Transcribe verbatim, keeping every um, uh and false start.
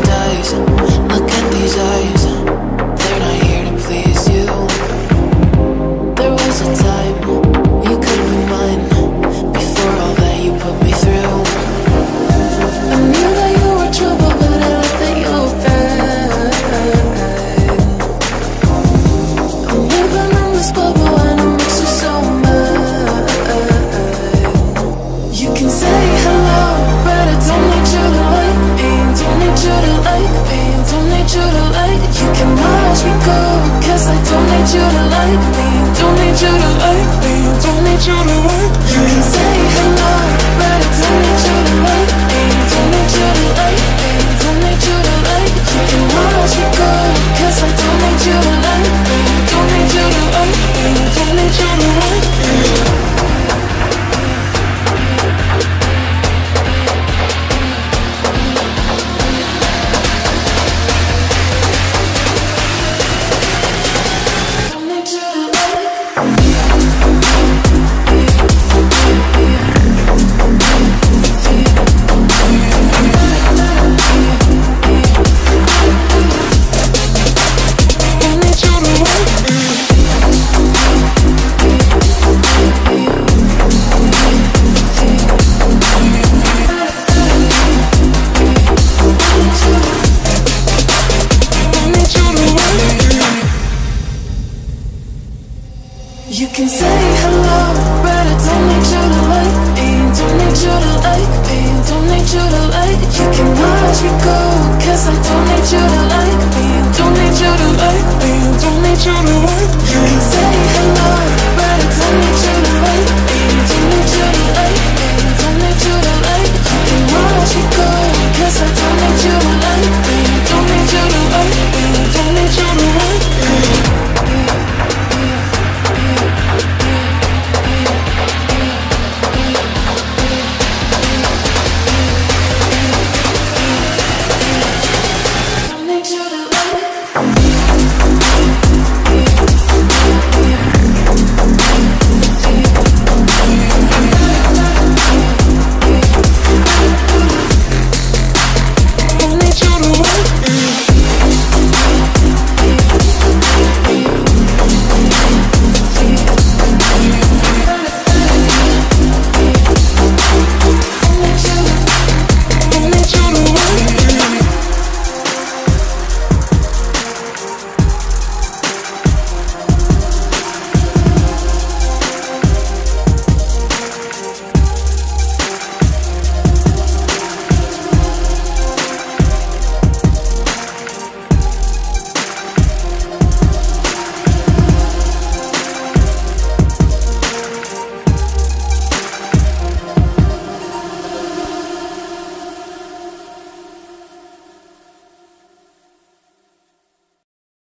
eyes. Look at these eyes. They're not here to please you. There was a time you could be mine. Before all that you put me through, I knew that you were trouble, but I let that you were bad. I'm living in this bubble and it makes you so mad. You can say hello, but I don't need you to like me. Don't need you to like me. Don't need you to like. You can watch me go, cause I don't need you to like me. Don't need you to like me. Don't need you to like me. You can say hello, but I don't need you to like me. Don't need you to like me. Don't need you to like. You can watch me go, cause I don't need you to like me. Don't need you to like me. Don't need you to like me. You can say hello, but I don't need you to like me. Don't need you to like me. Don't need you to like. You can watch me go, cause I don't need you to like me. Don't need you to like me. Don't need you to like. You can say hello,